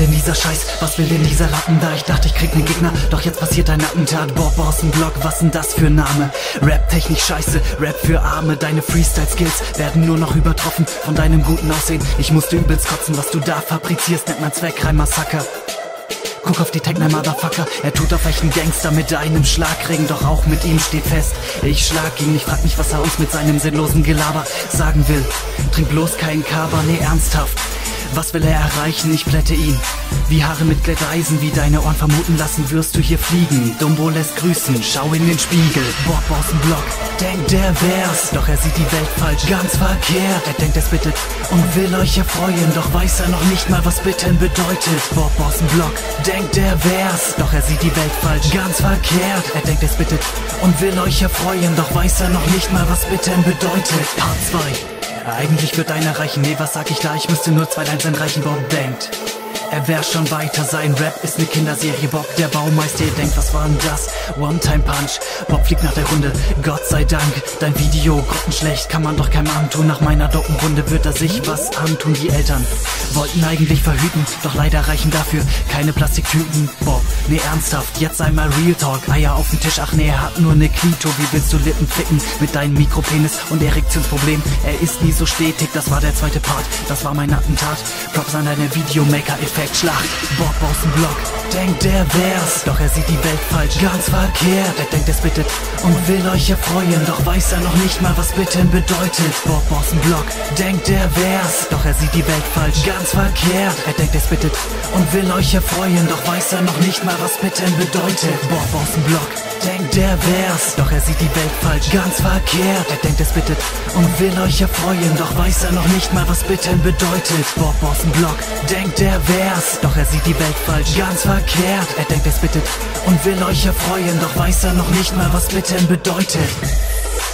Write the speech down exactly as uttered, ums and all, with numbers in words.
denn dieser Scheiß? Was will denn dieser Lappen da? Ich dachte, ich krieg nen Gegner, doch jetzt passiert ein Attentat. Bob aus dem Block, was denn das für ein Name? Rap-Technik scheiße, Rap für Arme. Deine Freestyle-Skills werden nur noch übertroffen von deinem guten Aussehen. Ich musste übelst kotzen, was du da fabrizierst, nennt man Zweckreim-Massaker. Guck auf die Techno Motherfucker, er tut auf echten Gangster mit einem Schlagring, doch auch mit ihm steht fest, ich schlag ihn. Ich frag mich, was er uns mit seinem sinnlosen Gelaber sagen will. Trink bloß keinen Kaba, nee ernsthaft. Was will er erreichen? Ich plätte ihn wie Haare mit Glätteisen, wie deine Ohren vermuten lassen, wirst du hier fliegen. Dumbo lässt grüßen, schau in den Spiegel. Bob aus dem Block, denkt er wär's, doch er sieht die Welt falsch, ganz verkehrt. Er denkt, es bittet und will euch erfreuen, doch weiß er noch nicht mal, was bitten bedeutet. Bob aus dem Block, denkt er wär's, doch er sieht die Welt falsch, ganz verkehrt. Er denkt, es bittet und will euch erfreuen, doch weiß er noch nicht mal, was bitten bedeutet. Part zwei. Eigentlich wird einer reichen, nee, was sag ich da? Ich müsste nur zwei Lines einreichen. Bob denkt, er wär schon weiter, sein Rap ist ne Kinderserie. Bob, der Baumeister, ihr denkt, was war denn das? One-Time-Punch, Bob fliegt nach der Runde, Gott sei Dank. Dein Video, grottenschlecht, kann man doch keinem antun. Nach meiner Dopenrunde wird er sich was antun. Die Eltern wollten eigentlich verhüten, doch leider reichen dafür keine Plastiktüten. Bob, nee, ernsthaft, jetzt einmal Real Talk. Eier auf dem Tisch, ach nee, er hat nur ne Klito. Wie willst du Lippen ficken mit deinem Mikropenis und Erektionsproblem? Er ist nie so stetig, das war der zweite Part, das war mein Attentat. Props an deine Videomaker-Effekt. Schlacht. Bob aus dem Block, denkt er wär's, doch er sieht die Welt falsch, ganz verkehrt. Er denkt, es bittet und will euch erfreuen, doch weiß er noch nicht mal, was bitten bedeutet. Bob aus dem Block, denkt er wär's, doch er sieht die Welt falsch, ganz verkehrt. Er denkt, es bittet und will euch erfreuen, doch weiß er noch nicht mal, was bitten bedeutet. Bob aus dem Block, denkt er wär's, doch er sieht die Welt falsch, ganz verkehrt. Er denkt, es bittet und will euch erfreuen, doch weiß er noch nicht mal, was bitten bedeutet. Bob aus dem Block, denkt er wär's, doch er sieht die Welt falsch, ganz verkehrt. Er denkt, es bittet und will euch erfreuen, doch weiß er noch nicht mal, was bitten bedeutet.